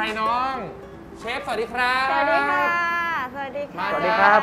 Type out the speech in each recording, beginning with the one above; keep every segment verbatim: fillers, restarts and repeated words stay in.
ยน้องเชฟสวัสดีครับสวัสดีค่ะสวัสดีค่ะสวัสดีครับ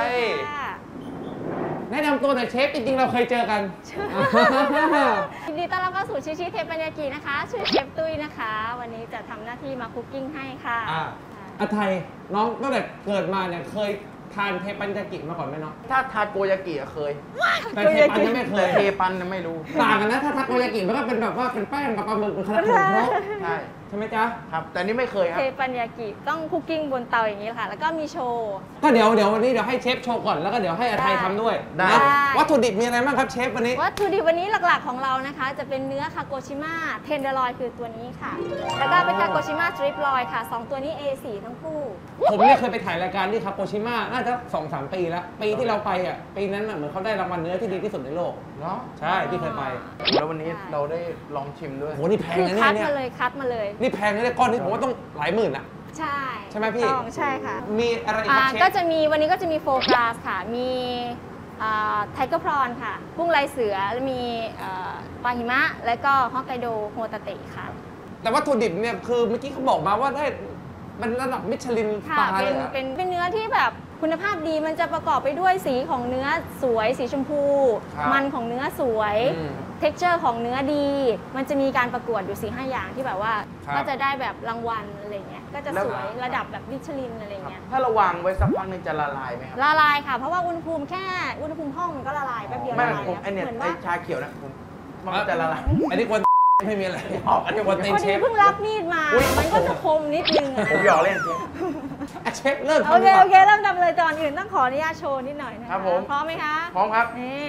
แนะนำตัวหน่อยเชฟจริงๆเราเคยเจอกันยินดีต้อนรับเข้าสู่ชิชิเทปัญญากินะคะชื่อเชฟตุ้ยนะคะวันนี้จะทำหน้าที่มาคุกกิ้งให้ค่ะอาไทยน้องตั้งแต่เกิดมาเนี่ยเคยทานเทปัญญากิมาก่อนไหมน้องถ้าทาโกยากิเคยแต่เทปันยังไม่เคยเทปันไม่รู้ต่างกันนะถ้าทาโกยากิมันก็เป็นแบบว่าเป็นแป้งกับปลาหมึกเป็นขนาดของเขาใช่ใช่ไหมจ๊ะครับแต่นี่ไม่เคยครับเทปัญญากิต้องคุกกิ้งบนเตาอย่างนี้ค่ะแล้วก็มีโชว์ก็เดี๋ยวเดี๋ยววันนี้เดี๋ยวให้เชฟโชว์ก่อนแล้วก็เดี๋ยวให้อาไทยทำด้วยได้วัตถุดิบมีอะไรบ้างครับเชฟวันนี้วัตถุดิบวันนี้หลักๆของเรานะคะจะเป็นเนื้อคาโกชิมะเทนเดอร์ลอยคือตัวนี้ค่ะแล้วก็เป็นคาโกชิมะสตริปลอยค่ะสองตัวนี้ เอ โฟร์ ทั้งคู่ผมเนี่ยเคยไปถ่ายรายการที่คาโกชิมะน่าจะ สองสาม ปีแล้วปีที่เราไปอ่ะปีนั้นเหมือนเขาได้รางวัลเนื้อที่ดีที่สุดในโลกเนาะใช่ที่เคยไปแล้ววันนี้เราได้ลองชิมด้วยโหนี่แพงนะเนี่ยคัดมาเลยคัดมาเลยนี่แพงนะเนี่ยก้อนนี้ผมว่าต้องหลายหมื่นอ่ะใช่ใช่ไหมพี่ใช่ค่ะมีอะไรอีกครับเชฟก็จะมีวันนี้ก็จะมีโฟกัสค่ะมีไทเกอร์พรอนค่ะกุ้งลายเสือแล้วมีปลาหิมะแล้วก็ฮอกไกโดโฮตาเตะค่ะแต่วัตถุดิบเนี่ยคือเมื่อกี้เขาบอกมาว่าได้มันระดับมิชลินสตาร์เลยค่ะเป็นเป็นเนื้อที่แบบคุณภาพดีมันจะประกอบไปด้วยสีของเนื้อสวยสีชมพูมันของเนื้อสวยเท็กเจอร์ของเนื้อดีมันจะมีการประกวดอยู่ สี่ห้า อย่างที่แบบว่าก็จะได้แบบรางวัลอะไรเงี้ยก็จะสวยระดับแบบมิชลินอะไรเงี้ยถ้าเราวางไว้สักพักนึงจะละลายไหมครับละลายค่ะเพราะว่าอุณหภูมิแค่อุณหภูมิห้องมันก็ละลายแป๊บเดียวไม่ผมไอเนี่ยไอชาเขียวนะผมมันจะละลายอันนี้คนไม่มีอะไรอันนี้คนเต็มเชฟเพิ่งรับมีดมามันก็จะคมนิดนึงผมหยอกเล่นเชฟเริ่มทำโอเคโอเคเริ่มทำเลยตอนอื่นต้องขออนุญาตโชว์นิดหน่อยนะครับผมพร้อมไหมคะพร้อมครับนี่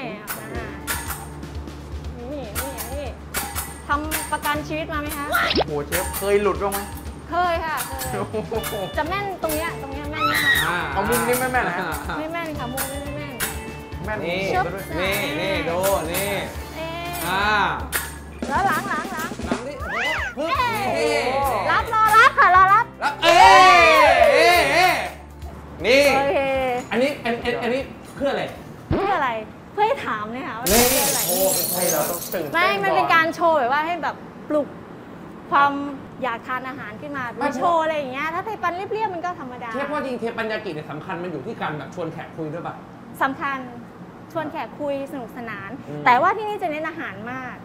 นี่นี่นี่ทำประกันชีวิตมาไหมคะโหเชฟเคยหลุดบ้างไหมเคยค่ะเคยจะแม่นตรงเนี้ยตรงเนี้ยแม่นมากเอามุมนี้ไม่แม่นนะไม่แม่นค่ะมุมนี้ไม่แม่นแม่นนี่นี่นี่ดูนี่อ่าแล้วล้างล้างล้างล้างดิรับรอรับค่ะรอรับรับเอ๊ะนี่อันนี้อันอันนี้เพื่ออะไรเพื่ออะไรเพื่อให้ถามเนี่ยค่ะว่าเพื่ออะไรให้เราต้องตื่นไม่มันเป็นการโชว์แบบว่าให้แบบปลุกความอยากทานอาหารขึ้นมามาโชว์อะไรอย่างเงี้ยถ้าเทปันเรียบๆมันก็ธรรมดาเชฟว่าจริงเทปัญญากิเนี่ยสำคัญมันอยู่ที่การแบบชวนแขกคุยด้วยป่ะสำคัญชวนแขกคุยสนุกสนานแต่ว่าที่นี่จะเน้นอาหารมาก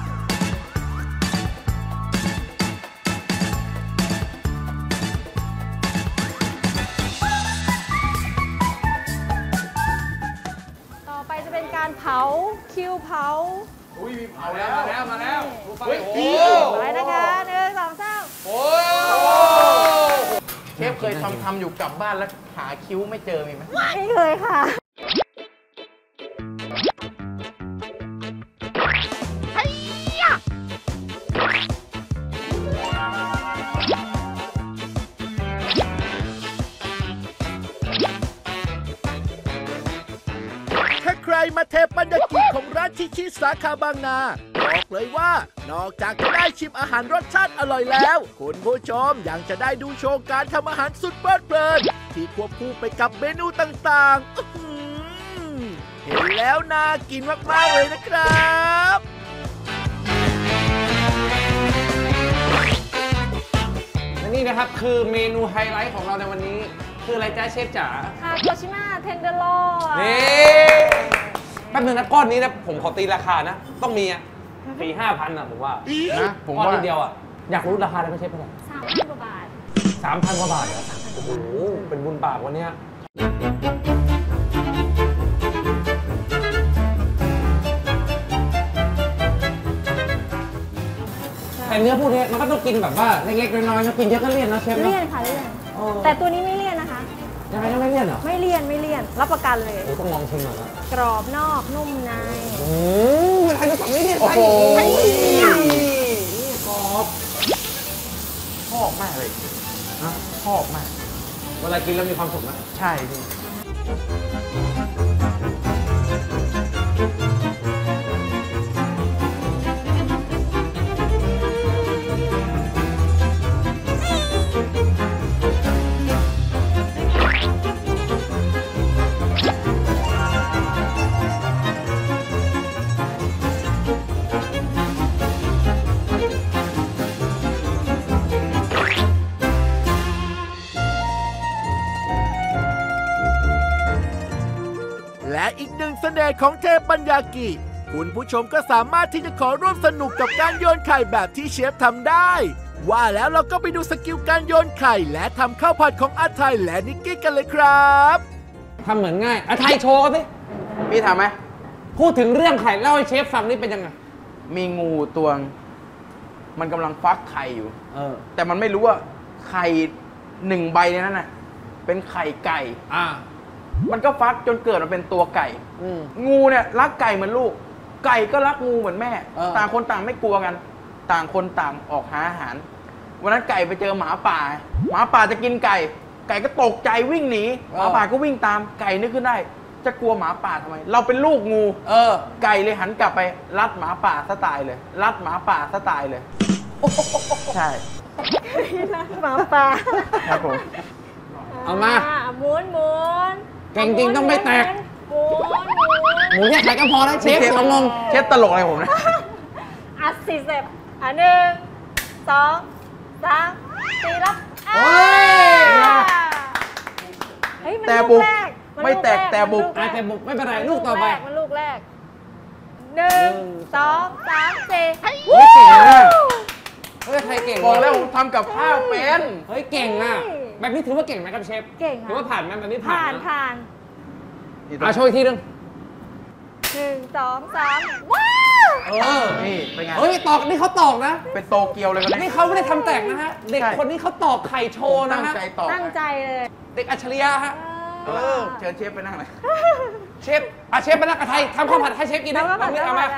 จะเป็นการเผาคิวเผาอุ้ยมีเผาแล้วมาแล้วมาแล้วโอ้โหไปนะคะหนึ่งสองสามโอ้เชฟเคยทำทำอยู่กลับบ้านแล้วหาคิ้วไม่เจอมีไหมไม่เคยค่ะใครมาเทปัญญากิของร้านชิชิสาขาบางนาบอกเลยว่านอกจากจะได้ชิมอาหารรสชาติอร่อยแล้วคุณผู้ชมยังจะได้ดูโชว์การทำอาหารสุดเพลิดเพลินที่ควบคู่ไปกับเมนูต่างๆเห็นแล้วน่ากินมากๆเลยนะครับและนี่นะครับคือเมนูไฮไลท์ของเราในวันนี้คืออะไรจ้าเชฟจ๋าคาโกชิมะเทนเดอร์ลอยนี่แป๊บนึงนะก้อนนี้นะผมขอตีราคานะต้องมีอ่ะปีห้าพันอ่ะผมว่านะผมก้อนเดียวอ่ะอยากรู้ราคาได้ไหมเชฟเท่าไหร่สามพันกว่าบาทสามพันกว่าบาทเหรอโอ้โหเป็นบุญปากวันนี้แต่เนื้อพวกนี้มันก็ต้องกินแบบว่าเล็กๆน้อยๆนะกินเยอะก็เลี่ยนนะเชฟเลี่ยนค่ะเลี่ยนแต่ตัวนี้ไม่เลี่ยนนะคะยังไงก็ไม่เลี่ยนเหรอไม่เลี่ยนไม่เลี่ยนรับประกันเลยต้องลองชิมหน่อยนะกรอบนอกนุ่มในอืมใครจะสั่งไม่เลี่ยนไปกรอบชอบมากเลยนะชอบมากเวลากินแล้วมีความสุขนะใช่พี่ษของเทปัญญากิคุณผู้ชมก็สามารถที่จะขอร่วมสนุกกับการโยนไข่แบบที่เชฟทำได้ ว่าแล้วเราก็ไปดูสกิลการโยนไข่และทำข้าวผัดของอาไทยและนิกกี้กันเลยครับทำเหมือนง่ายอาไทยโชว์กันสิพี่ทำไหมพูดถึงเรื่องไข่เล่าให้เชฟฟังนี่เป็นยังไงมีงูตัวมันกำลังฟักไข่อยู่เออแต่มันไม่รู้ว่าไข่หนึ่งใบในนั้นน่ะเป็นไข่ไก่อ่ามันก็ฟักจนเกิดมาเป็นตัวไก่งูเนี่ยรักไก่เหมือนลูกไก่ก็รักงูเหมือนแม่ต่างคนต่างไม่กลัวกันต่างคนต่างออกหาอาหารวันนั้นไก่ไปเจอหมาป่าหมาป่าจะกินไก่ไก่ก็ตกใจวิ่งหนีหมาป่าก็วิ่งตามไก่นึกขึ้นได้จะกลัวหมาป่าทำไมเราเป็นลูกงูเออไก่เลยหันกลับไปรัดหมาป่าซะตายเลยรัดหมาป่าซะตายเลยใช่รัดหมาป่าครับผมเอามาหมุนหมุนเก่งจริงต้องไม่แตกหมุนหมุนแยกไข่ก็พอแล้วเชฟงงเชฟตลกอะไรผมนะอ่ะสี่สิบอ่ะหนึ่งสองสามสี่รับเฮ้ยแต่บุกไม่แตกแต่บุกแต่บุกไม่เป็นไรลูกต่อไปมันลูกแรกหนึ่งสองสามสี่เฮ้ยเก่งมากเฮ้ยใครเก่งบอกแล้วผมทำกับข้าวเป็นเฮ้ยเก่งอ่ะแบบนี้ถือว่าเก่งไหมครับเชฟเก่งถือว่าผ่านไหมแบบนี้ผ่านผ่านอ่ะโชว์อีกทีนึงหนึ่งสองสามว้าวเออนี่เป็นไงเฮ้ยตอกนี่เขาตอกนะเป็นโตเกียวเลยกันนี่เขาไม่ได้ทำแตกนะฮะเด็กคนนี้เขาตอกไข่โชว์นะฮะตั้งใจเลยเด็กอัจฉริยะฮะเออเชิญเชฟไปนั่งหน่อยเชฟอ่ะเชฟไปนั่งกับไทยทำข้าวผัดให้เชฟกินนะเอาเอามา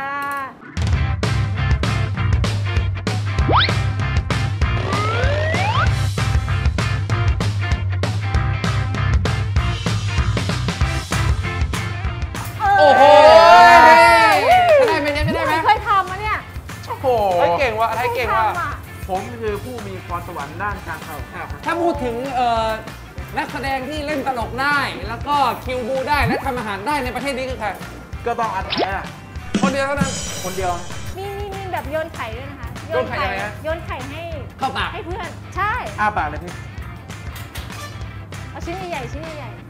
โอ้โหได้ไหมเนี่ยไม่ได้ไหมเคยทำมาเนี่ยโอ้โหเก่งว่ะไทยเก่งว่ะผมคือผู้มีพรสวรรค์ด้านการทำข้าวถ้าพูดถึงนักแสดงที่เล่นตลกได้แล้วก็คิวบูได้และทำอาหารได้ในประเทศนี้คือใครก็ต้องอาไทยอ่ะคนเดียวเท่านั้นคนเดียวมีมีมีแบบโยนไข่ด้วยนะคะโยนไข่อะไรนะโยนไข่ให้เข้าปากให้เพื่อนใช่อ้าปากเลยพี่เอาชิ้นใหญ่ชิ้นใหญ่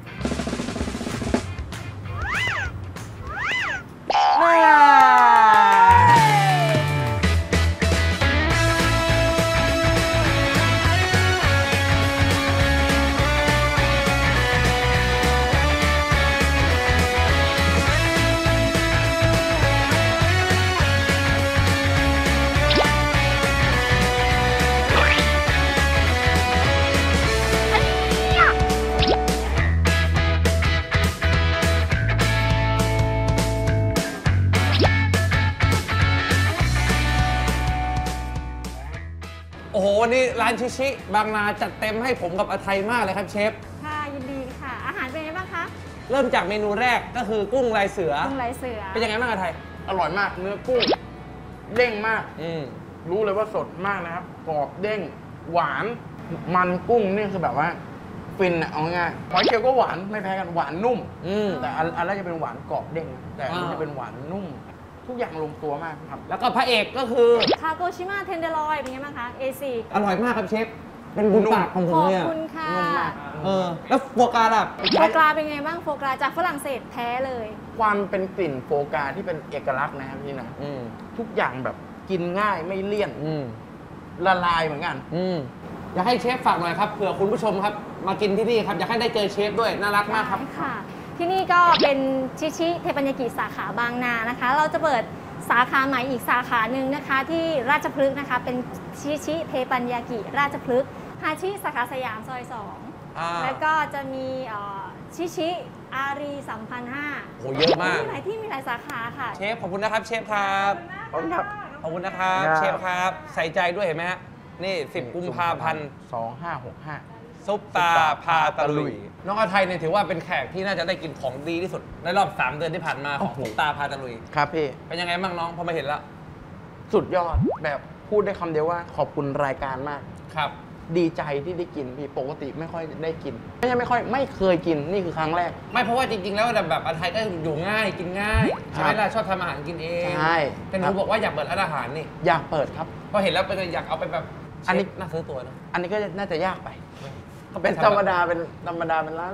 โอ้โหวันนี้ร้านชิชิบางนาจัดเต็มให้ผมกับอาไทยมากเลยครับเชฟค่ะยินดีค่ะอาหารเป็นไงบ้างคะเริ่มจากเมนูแรกก็คือกุ้งลายเสือกุ้งลายเสือเป็นยังไงบ้างอาไทยอร่อยมากเนื้อกุ้งเด้งมากอืมรู้เลยว่าสดมากนะครับกรอบเด้งหวานมันกุ้งนี่คือแบบว่าฟินอะเอาง่ายหอยเชลล์ก็หวานไม่แพ้กันหวานนุ่มแต่อันแรกจะเป็นหวานกรอบเด้งแต่อันนี้จะเป็นหวานนุ่มทุกอย่างลงตัวมากครับแล้วก็พระเอกก็คือคาโกชิมะเทนเดอร์ลอยเป็นไงบ้างคะ เอ ซีอร่อยมากครับเชฟเป็นบุญปากของผมเลยขอบคุณค่ะเออแล้วโฟกาล่ะโฟกาเป็นไงบ้างโฟกาจากฝรั่งเศสแท้เลยความเป็นกลิ่นโฟกาที่เป็นเอกลักษณ์นะครับพี่นะทุกอย่างแบบกินง่ายไม่เลี่ยนละลายเหมือนกันอยากให้เชฟฝากหน่อยครับเผื่อคุณผู้ชมครับมากินที่นี่ครับอยากให้ได้เจอเชฟด้วยน่ารักมากครับค่ะที่นี่ก็เป็นชิชิเทปัญญากิสาขาบางนานะคะเราจะเปิดสาขาใหม่อีกสาขาหนึ่งนะคะที่ราชพฤกษ์นะคะเป็นชิชิเทปัญญากิราชพฤกษ์ฮาชิสาขาสยามซอยสองแล้วก็จะมีชิชิอารีสัมพันธ์ห้าโหเยอะมากมีหลายที่มีหลายสาขาค่ะเชฟขอบคุณนะครับเชฟครับขอบคุณครับขอบคุณนะครับเชฟครับใส่ใจด้วยเห็นไหมฮะนี่สิบกุมภาพันธ์สองห้าหกห้าซุปตาพาตะลุยน้องอาไทยเนี่ยถือว่าเป็นแขกที่น่าจะได้กินของดีที่สุดในรอบสามเดือนที่ผ่านมาของซุปตาพาตะลุยครับพี่เป็นยังไงบ้างน้องพอมาเห็นแล้วสุดยอดแบบพูดได้คำเดียวว่าขอบคุณรายการมากครับดีใจที่ได้กินพี่ปกติไม่ค่อยได้กินไม่ใช่ไม่ค่อยไม่เคยกินนี่คือครั้งแรกไม่เพราะว่าจริงๆแล้วแบบอาไทยก็อยู่ง่ายกินง่ายใช่ไหมล่ะชอบทำอาหารกินเองใช่แต่หนูบอกว่าอยากเปิดร้านอาหารนี่อยากเปิดครับพอเห็นแล้วเป็นอยากเอาไปแบบอันนี้น่าซื้อตัวนะอันนี้ก็น่าจะยากไปก็เป็นธรรมดาเป็นธรรมดาเป็นร้าน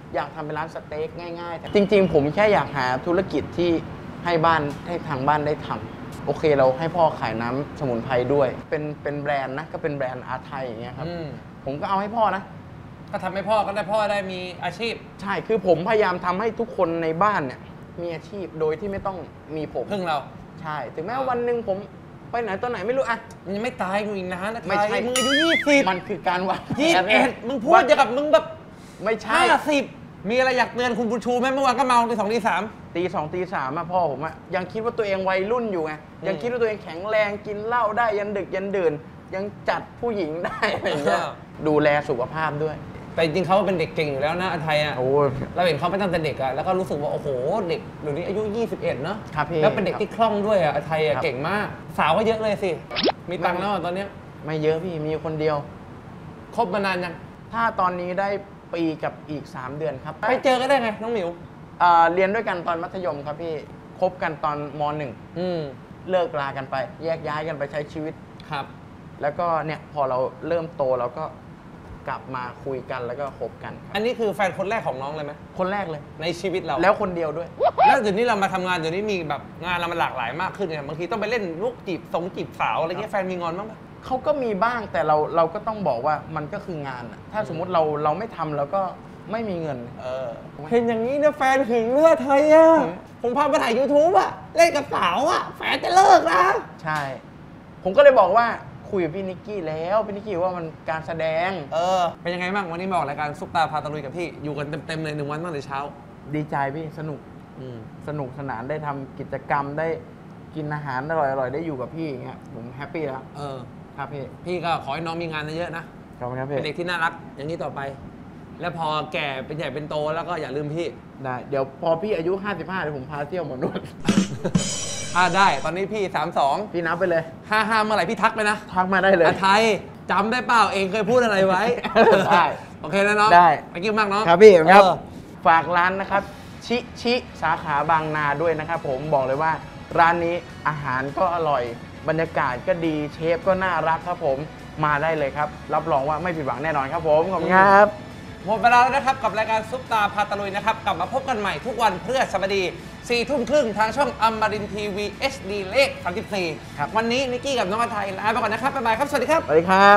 อยากทำเป็นร้านสเต็กง่ายๆแต่จริง ๆ ผมแค่อยากหาธุรกิจที่ให้บ้านให้ทางบ้านได้ทำโอเคเราให้พ่อขายน้ำสมุนไพรด้วยเป็นเป็นแบรนด์นะก็เป็นแบรนด์อาไทยอย่างเงี้ยครับผมก็เอาให้พ่อนะก็ทำให้พ่อก็ได้พ่อได้มีอาชีพใช่คือผมพยายามทำให้ทุกคนในบ้านเนี่ยมีอาชีพโดยที่ไม่ต้องมีผมพึ่งเราใช่ถึงแม้ว่าวันหนึ่งผมไปไหนตอนไหนไม่รู้อะมันยังไม่ตายอยู่อีกนานนะไม่ใช่มึงอายุยี่สิบมันคือการวางยี่สิบเอ็ดมึงพูดอย่างกับมึงแบบไม่ใช่ห้าสิบมีอะไรอยากเตือนคุณบุญชูไหมเมื่อวานก็เมาตีสองตีสามตีสองตีสามอะพ่อผมอะยังคิดว่าตัวเองวัยรุ่นอยู่ไงยังคิดว่าตัวเองแข็งแรงกินเหล้าได้ยันดึกยันดื่นยังจัดผู้หญิงได้อะไรอย่างเงี้ยดูแลสุขภาพด้วยแต่จริงเขาเป็นเด็กเก่งอยู่แล้วนะอาไทยอ่ะเราเห็นเขาไปตั้งแต่เด็กอ่ะแล้วก็รู้สึกว่าโอ้โหเด็กเดี๋ยวนี้อายุยี่สิบเอ็ดเนาะแล้วเป็นเด็กที่คล่องด้วยอ่ะอาไทยอ่ะเก่งมากสาวก็เยอะเลยสิมีตังค์แล้วตอนนี้ไม่เยอะพี่มีคนเดียวคบมานานยังถ้าตอนนี้ได้ปีกับอีกสามเดือนครับไปเจอกันได้ไงน้องหมิวเรียนด้วยกันตอนมัธยมครับพี่คบกันตอนมหนึ่งเลิกลากันไปแยกย้ายกันไปใช้ชีวิตครับแล้วก็เนี่ยพอเราเริ่มโตเราก็กลับมาคุยกันแล้วก็คบกันอันนี้คือแฟนคนแรกของน้องเลยไหมคนแรกเลยในชีวิตเราแล้วคนเดียวด้วยแล้วเดี๋ยวนี้เรามาทำงานเดี๋ยวนี้มีแบบงานเรามันหลากหลายมากขึ้นไงบางทีต้องไปเล่นลูกจีบสงจีบสาวอะไรเงี้ยแฟนมีงอนบ้างไหมเขาก็มีบ้างแต่เราเราก็ต้องบอกว่ามันก็คืองานอะถ้าสมมุติเราเราไม่ทำแล้วก็ไม่มีเงินเออเห็นอย่างนี้นะแฟนหึงเลือดไทยอ่ะผมพาไปถ่าย ยูทูบ อ่ะเล่นกับสาวอ่ะแฟนจะเลิกนะใช่ผมก็เลยบอกว่าคุยกับพี่นิกกี้แล้วพี่นิกกี้ว่ามันการแสดงเออเป็นยังไงบ้างวันนี้มาออกรายการซุปตาพาตะลุยกับพี่อยู่กันเต็มๆเลยหนึ่งวันตั้งแต่เช้าดีใจพี่สนุกสนุกสนานได้ทำกิจกรรมได้กินอาหารอร่อยๆได้อยู่กับพี่อย่างเงี้ยผมแฮปปี้แล้วเออครับพี่พี่ก็ขอให้น้องมีงานเยอะๆนะขอบคุณครับพี่เป็นเด็กที่น่ารักอย่างนี้ต่อไปแล้วพอแก่เป็นใหญ่เป็นโตแล้วก็อย่าลืมพี่ได้เดี๋ยวพอพี่อายุห้าสิบห้าเดี๋ยวผมพาเที่ยวหมอนวดอ่าได้ตอนนี้พี่สามสองพี่นับไปเลยห้าห้าเมื่อไหร่พี่ทักไปนะทักมาได้เลยอาไทยจำได้เปล่าเองเคยพูดอะไรไว้ได้โอเคนะน้องได้ไปกินมากน้องครับพี่ครับฝากร้านนะครับชิชิสาขาบางนาด้วยนะครับผมบอกเลยว่าร้านนี้อาหารก็อร่อยบรรยากาศก็ดีเชฟก็น่ารักครับผมมาได้เลยครับรับรองว่าไม่ผิดหวังแน่นอนครับผมขอบคุณครับหมดเวลาแล้วนะครับกับรายการซุปตาพาตะลุยนะครับกลับมาพบกันใหม่ทุกวันพฤหัสบดีสี่ทุ่มครึ่งทางช่องอมรินทร์ทีวี เอช ดี เลขสามสิบสี่ครับวันนี้นิกกี้กับน้องอาไทยลาไปก่อนนะครับบ๊ายบายครับสวัสดีครับสวัสดีครับ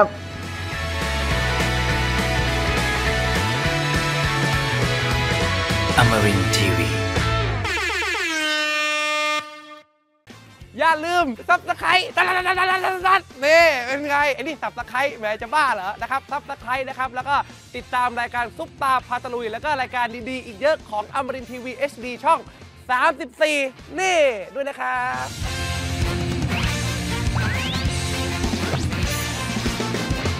อมรินทร์ทีวีอย่าลืมซับสไครต์ตัดนี่เป็นไงไอ้นี่ซับสไครต์แหมจะบ้าเหรอนะครับซับสไครต์นะครับแล้วก็ติดตามรายการซุปตาพาตะลุยแล้วก็รายการดีๆอีกเยอะของอมรินทร์ทีวี เอช ดี ช่องสามสิบสี่นี่ด้วยนะครับ